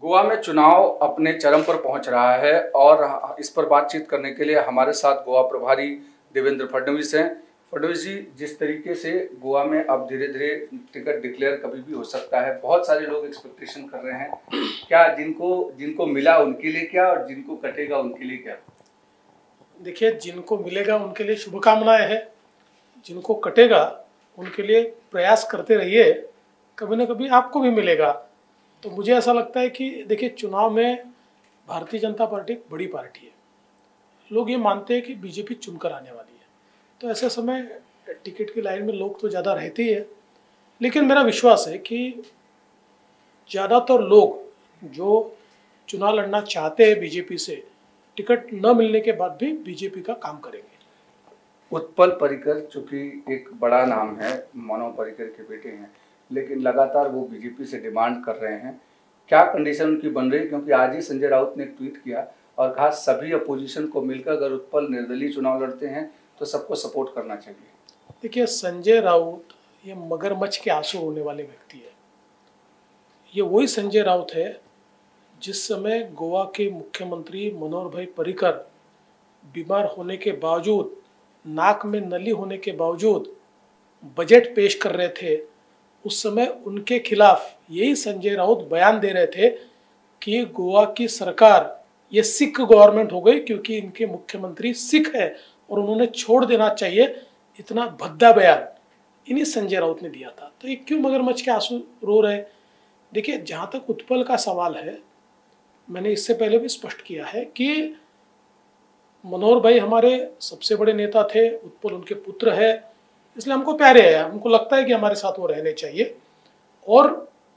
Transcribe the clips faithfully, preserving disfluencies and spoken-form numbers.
गोवा में चुनाव अपने चरम पर पहुंच रहा है और इस पर बातचीत करने के लिए हमारे साथ गोवा प्रभारी देवेंद्र फडणवीस हैं। फडणवीस जी, जिस तरीके से गोवा में अब धीरे धीरे टिकट डिक्लेयर कभी भी हो सकता है, बहुत सारे लोग एक्सपेक्टेशन कर रहे हैं, क्या जिनको जिनको मिला उनके लिए क्या और जिनको कटेगा उनके लिए क्या? देखिए, जिनको मिलेगा उनके लिए शुभकामनाएं हैं, जिनको कटेगा उनके लिए प्रयास करते रहिए, कभी ना कभी आपको भी मिलेगा। तो मुझे ऐसा लगता है कि देखिए, चुनाव में भारतीय जनता पार्टी एक बड़ी पार्टी है। लोग ये मानते हैं कि बीजेपी चुनकर आने वाली है, तो ऐसे समय टिकट की लाइन में लोग तो ज़्यादा रहते ही है। लेकिन मेरा विश्वास है कि ज़्यादातर लोग जो चुनाव लड़ना चाहते हैं बीजेपी से, टिकट न मिलने के बाद भी बीजेपी का काम करेंगे। उत्पल पर्रिकर चूंकि एक बड़ा नाम है, मनोहर पर्रिकर के बेटे हैं, लेकिन लगातार वो बीजेपी से डिमांड कर रहे हैं, क्या कंडीशन उनकी बन रही है? क्योंकि आज ही संजय राउत ने एक ट्वीट किया और कहा सभी अपोजिशन को मिलकर अगर उत्पल निर्दलीय चुनाव लड़ते हैं तो सबको सपोर्ट करना चाहिए। देखिए, संजय राउत ये मगरमच्छ के आंसू रोने वाले व्यक्ति है। ये वही संजय राउत है जिस समय गोवा के मुख्यमंत्री मनोहर भाई पर्रिकर बीमार होने के बावजूद, नाक में नली होने के बावजूद बजट पेश कर रहे थे, उस समय उनके खिलाफ यही संजय राउत बयान दे रहे थे कि गोवा की सरकार ये सिख गवर्नमेंट हो गई क्योंकि इनके मुख्यमंत्री सिख है और उन्होंने छोड़ देना चाहिए। इतना भद्दा बयान इन्हीं संजय राउत ने दिया था। तो ये क्यों मगरमच्छ के आंसू रो रहे? देखिए, जहाँ तक उत्पल का सवाल है, मैंने इससे पहले भी स्पष्ट किया है कि मनोहर भाई हमारे सबसे बड़े नेता थे, उत्पल उनके पुत्र है, इसलिए हमको प्यारे है। हमको लगता है कि हमारे साथ वो रहने चाहिए और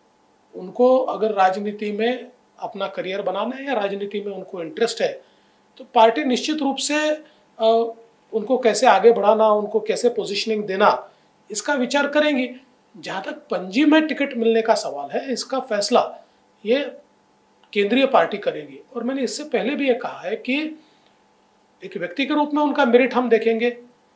उनको अगर राजनीति में अपना करियर बनाना है या राजनीति में उनको इंटरेस्ट है तो पार्टी निश्चित रूप से आ, उनको कैसे आगे बढ़ाना, उनको कैसे पोजीशनिंग देना, इसका विचार करेंगी। जहाँ तक पणजी में टिकट मिलने का सवाल है, इसका फैसला ये केंद्रीय पार्टी करेगी। और मैंने इससे पहले भी ये कहा है कि एक व्यक्ति के रूप में उनका मेरिट हम देखेंगे।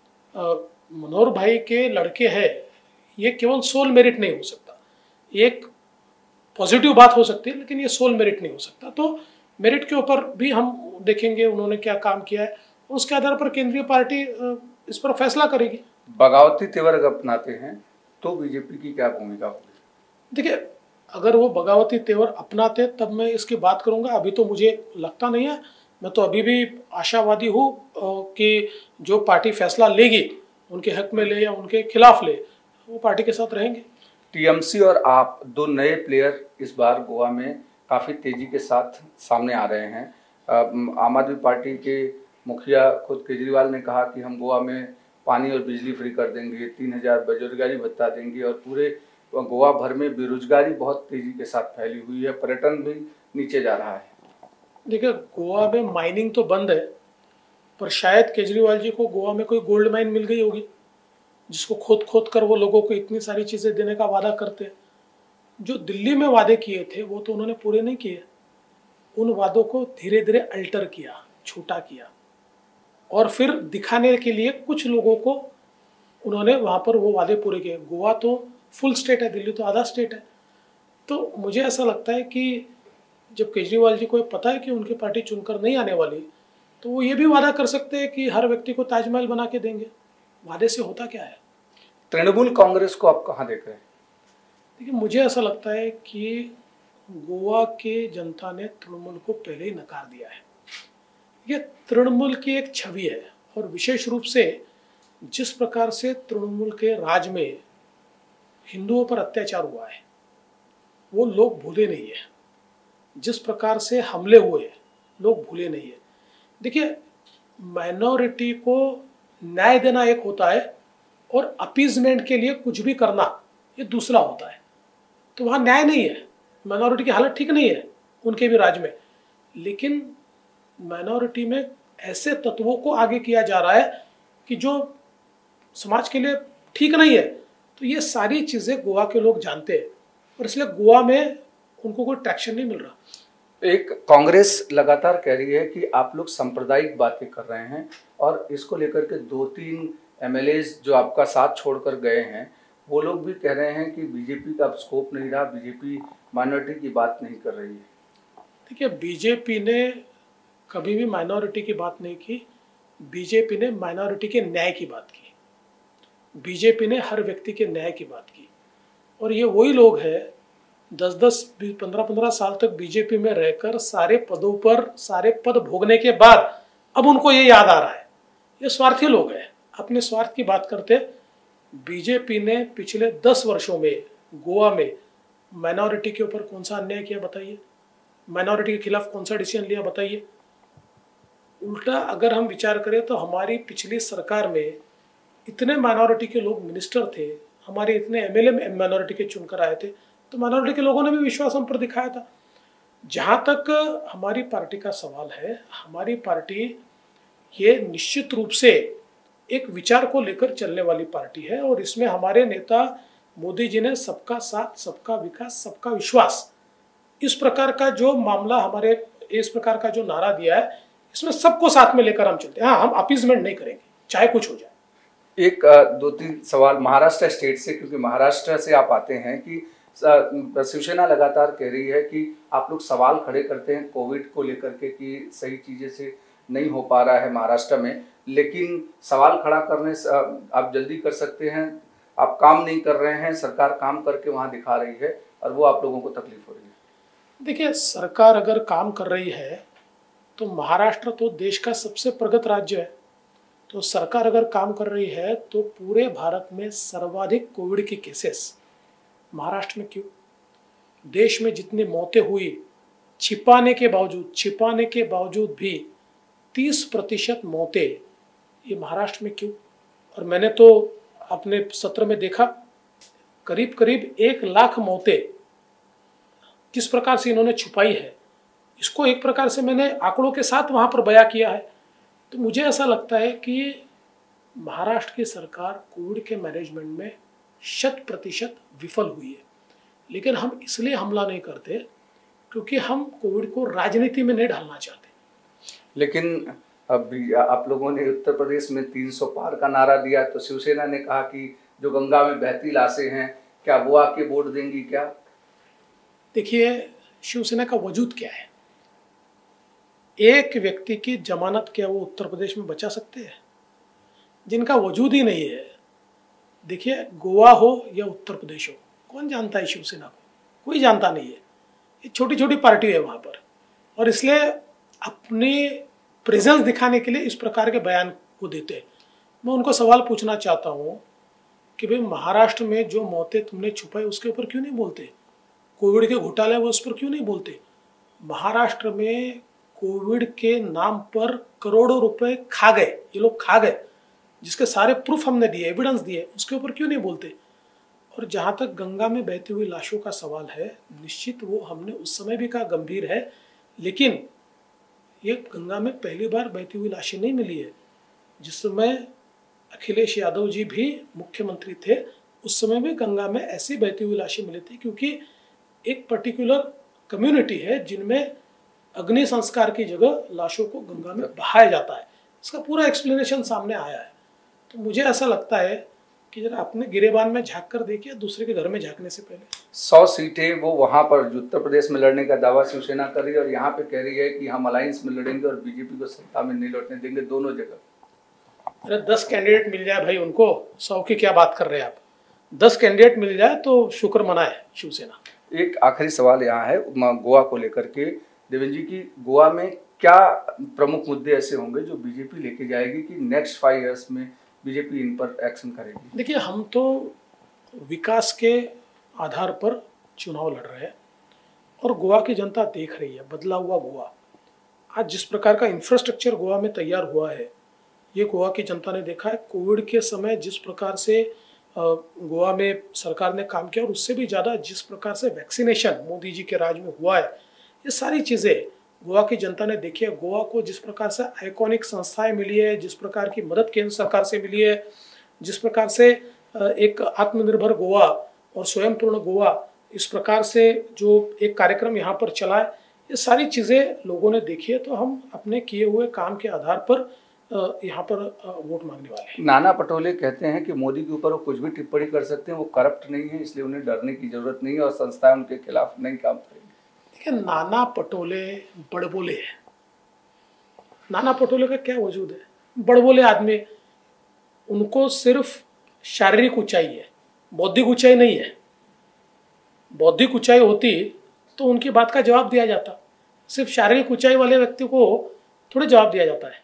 मनोहर भाई के लड़के हैं, ये केवल सोल मेरिट नहीं हो सकता, एक पॉजिटिव बात हो सकती है, लेकिन ये सोल मेरिट नहीं हो सकता। तो मेरिट के ऊपर भी हम देखेंगे उन्होंने क्या काम किया है, उसके आधार पर केंद्रीय पार्टी इस पर फैसला करेगी। बगावती तेवर अगर अपनाते हैं तो बीजेपी की क्या भूमिका होगी? देखिए, अगर वो बगावती तेवर अपनाते तब मैं इसकी बात करूंगा, अभी तो मुझे लगता नहीं है। मैं तो अभी भी आशावादी हूँ कि जो पार्टी फैसला लेगी उनके हक में ले या उनके खिलाफ ले, वो पार्टी के साथ रहेंगे। टीएमसी और आप दो नए प्लेयर इस बार गोवा में काफ़ी तेजी के साथ सामने आ रहे हैं। आम आदमी पार्टी के मुखिया खुद केजरीवाल ने कहा कि हम गोवा में पानी और बिजली फ्री कर देंगे, तीन हजार बेरोजगारी भत्ता देंगे और पूरे गोवा भर में बेरोजगारी बहुत तेजी के साथ फैली हुई है, पर्यटन भी नीचे जा रहा है। देखिए, गोवा में माइनिंग तो बंद है, पर शायद केजरीवाल जी को गोवा में कोई गोल्ड माइन मिल गई होगी जिसको खोद खोद कर वो लोगों को इतनी सारी चीज़ें देने का वादा करते हैं। जो दिल्ली में वादे किए थे वो तो उन्होंने पूरे नहीं किए, उन वादों को धीरे धीरे अल्टर किया, छोटा किया और फिर दिखाने के लिए कुछ लोगों को उन्होंने वहाँ पर वो वादे पूरे किए। गोवा तो फुल स्टेट है, दिल्ली तो आधा स्टेट है। तो मुझे ऐसा लगता है कि जब केजरीवाल जी को पता है कि उनकी पार्टी चुनकर नहीं आने वाली, तो वो ये भी वादा कर सकते हैं कि हर व्यक्ति को ताजमहल बना के देंगे। वादे से होता क्या है? तृणमूल कांग्रेस को आप कहाँ देख रहे हैं? देखिए, मुझे ऐसा लगता है कि गोवा के जनता ने तृणमूल को पहले ही नकार दिया है। ये तृणमूल की एक छवि है और विशेष रूप से जिस प्रकार से तृणमूल के राज में हिंदुओं पर अत्याचार हुआ है वो लोग भूले नहीं है, जिस प्रकार से हमले हुए लोग भूले नहीं है। देखिए, माइनॉरिटी को न्याय देना एक होता है और अपीजमेंट के लिए कुछ भी करना ये दूसरा होता है। तो वहाँ न्याय नहीं है, माइनॉरिटी की हालत ठीक नहीं है उनके भी राज में, लेकिन माइनॉरिटी में ऐसे तत्वों को आगे किया जा रहा है कि जो समाज के लिए ठीक नहीं है। तो ये सारी चीज़ें गोवा के लोग जानते हैं और इसलिए गोवा में उनको कोई ट्रैक्शन नहीं मिल रहा। एक कांग्रेस लगातार कह रही है कि आप लोग सांप्रदायिक बातें कर रहे हैं और इसको लेकर के दो तीन एमएलएज जो आपका साथ छोड़कर गए हैं वो लोग भी कह रहे हैं कि बीजेपी का अब स्कोप नहीं रहा, बीजेपी माइनॉरिटी की बात नहीं कर रही है। देखिए, बीजेपी ने कभी भी माइनॉरिटी की बात नहीं की। बीजेपी ने माइनॉरिटी के न्याय की बात की। बीजेपी ने हर व्यक्ति के न्याय की बात की। और ये वही लोग हैं, दस दस पंद्रह पंद्रह साल तक बीजेपी में रहकर सारे पदों पर सारे पद भोगने के बाद अब उनको ये याद आ रहा है। ये स्वार्थी लोग हैं, अपने स्वार्थ की बात करते। बीजेपी ने पिछले दस वर्षों में गोवा में माइनॉरिटी के ऊपर कौन सा अन्याय किया बताइए? माइनॉरिटी के खिलाफ कौन सा डिसीजन लिया बताइए? उल्टा अगर हम विचार करें तो हमारी पिछली सरकार में इतने माइनॉरिटी के लोग मिनिस्टर थे, हमारे इतने एमएलए माइनॉरिटी के चुनकर आए थे, तो माइनॉरिटी के लोगों ने भी विश्वास हम पर दिखाया था। जहाँ तक हमारी पार्टी का सवाल है, हमारी पार्टी ये निश्चित रूप से एक विचार को लेकर चलने वाली पार्टी है और इसमें हमारे नेता मोदी जी ने सबका साथ, सबका विकास, सबका विश्वास, इस प्रकार का जो मामला हमारे इस प्रकार का जो नारा दिया है, इसमें सबको साथ में लेकर हम चलते हैं। हाँ, हम अपीजमेंट नहीं करेंगे चाहे कुछ हो जाए। एक दो तीन सवाल महाराष्ट्र स्टेट से, क्योंकि महाराष्ट्र से आप आते हैं, कि शिवसेना लगातार कह रही है कि आप लोग सवाल खड़े करते हैं कोविड को लेकर के कि सही चीजें से नहीं हो पा रहा है महाराष्ट्र में, लेकिन सवाल खड़ा करने से आप जल्दी कर सकते हैं, आप काम नहीं कर रहे हैं, सरकार काम करके वहां दिखा रही है और वो आप लोगों को तकलीफ हो रही है। देखिए, सरकार अगर काम कर रही है तो महाराष्ट्र तो देश का सबसे प्रगत राज्य है, तो सरकार अगर काम कर रही है तो पूरे भारत में सर्वाधिक कोविड की केसेस महाराष्ट्र में क्यों? देश में जितनी मौतें हुई, छिपाने के बावजूद छिपाने के बावजूद भी तीस प्रतिशत मौतें ये महाराष्ट्र में क्यों? और मैंने तो अपने सत्र में देखा, करीब करीब एक लाख मौतें किस प्रकार से इन्होंने छुपाई है, इसको एक प्रकार से मैंने आंकड़ों के साथ वहां पर बयां किया है। तो मुझे ऐसा लगता है कि महाराष्ट्र की सरकार कोविड के मैनेजमेंट में शत प्रतिशत विफल हुई है, लेकिन हम इसलिए हमला नहीं करते क्योंकि हम कोविड को राजनीति में नहीं डालना चाहते। लेकिन अभी आप लोगों ने उत्तर प्रदेश में तीन सौ पार का नारा दिया, तो शिवसेना ने कहा कि जो गंगा में बहती लाशें हैं, क्या वो आके वोट देंगी क्या? देखिए, शिवसेना का वजूद क्या है? एक व्यक्ति की जमानत क्या वो उत्तर प्रदेश में बचा सकते हैं? जिनका वजूद ही नहीं है। देखिए, गोवा हो या उत्तर प्रदेश हो, कौन जानता है शिवसेना को? कोई जानता नहीं है। ये छोटी छोटी पार्टी है वहां पर, और इसलिए अपनी प्रेजेंस दिखाने के लिए इस प्रकार के बयान को देते हैं। मैं उनको सवाल पूछना चाहता हूँ कि भाई, महाराष्ट्र में जो मौतें तुमने छुपाई उसके ऊपर क्यों नहीं बोलते? कोविड के घोटाले वो उस पर क्यों नहीं बोलते? महाराष्ट्र में कोविड के नाम पर करोड़ों रुपए खा गए, ये लोग खा गए, जिसके सारे प्रूफ हमने दिए, एविडेंस दिए, उसके ऊपर क्यों नहीं बोलते? और जहाँ तक गंगा में बहती हुई लाशों का सवाल है, निश्चित वो हमने उस समय भी कहा गंभीर है, लेकिन ये गंगा में पहली बार बहती हुई लाशें नहीं मिली है। जिस समय अखिलेश यादव जी भी मुख्यमंत्री थे, उस समय भी गंगा में ऐसी बहती हुई लाशें मिली थी, क्योंकि एक पर्टिकुलर कम्युनिटी है जिनमें अग्नि संस्कार की जगह लाशों को गंगा में बहाया जाता है। इसका पूरा एक्सप्लेनेशन सामने आया है। तो मुझे ऐसा लगता है कि जरा अपने गिरेबान में झांक कर देखिए, दूसरे के घर में झांकने से पहले। सौ सीटें वो वहां पर उत्तर प्रदेश में लड़ने का दावा शिवसेना कर रही है, और यहाँ पे कह रही है कि हम अलायंस में लड़ेंगे और बीजेपी को सत्ता में नहीं लौटने देंगे, दोनों जगह। अरे दस कैंडिडेट मिल जाए भाई उनको, सौ की क्या बात कर रहे हैं आप? दस कैंडिडेट मिल जाए तो शुक्र मनाए शिवसेना। एक आखिरी सवाल यहाँ है गोवा को लेकर के, देवेंद्र जी की, गोवा में क्या प्रमुख मुद्दे ऐसे होंगे जो बीजेपी लेके जाएगी कि नेक्स्ट फाइव इयर्स में बीजेपी इन पर एक्शन करेगी? देखिए, हम तो विकास के आधार पर चुनाव लड़ रहे हैं और गोवा की जनता देख रही है बदला हुआ गोवा। आज जिस प्रकार का इंफ्रास्ट्रक्चर गोवा में तैयार हुआ है, ये गोवा की जनता ने देखा है। कोविड के समय जिस प्रकार से गोवा में सरकार ने काम किया, और उससे भी ज़्यादा जिस प्रकार से वैक्सीनेशन मोदी जी के राज में हुआ है, ये सारी चीज़ें गोवा की जनता ने देखी है। गोवा को जिस प्रकार से आइकॉनिक संस्थाएं मिली है, जिस प्रकार की मदद केंद्र सरकार से मिली है, जिस प्रकार से एक आत्मनिर्भर गोवा और स्वयंपूर्ण गोवा, इस प्रकार से जो एक कार्यक्रम यहाँ पर चला है, ये सारी चीज़ें लोगों ने देखी है। तो हम अपने किए हुए काम के आधार पर यहाँ पर वोट मांगने वाले हैं। नाना पटोले कहते हैं कि मोदी के ऊपर वो कुछ भी टिप्पणी कर सकते हैं, वो करप्ट नहीं है, इसलिए उन्हें डरने की जरूरत नहीं है और संस्थाएं उनके खिलाफ नहीं काम करेंगी। देखिए, नाना पटोले बड़बोले हैं। नाना पटोले का क्या वजूद है? बड़बोले आदमी, उनको सिर्फ शारीरिक ऊंचाई है, बौद्धिक ऊंचाई नहीं है। बौद्धिक ऊंचाई होती तो उनकी बात का जवाब दिया जाता। सिर्फ शारीरिक ऊंचाई वाले व्यक्ति को थोड़े जवाब दिया जाता है।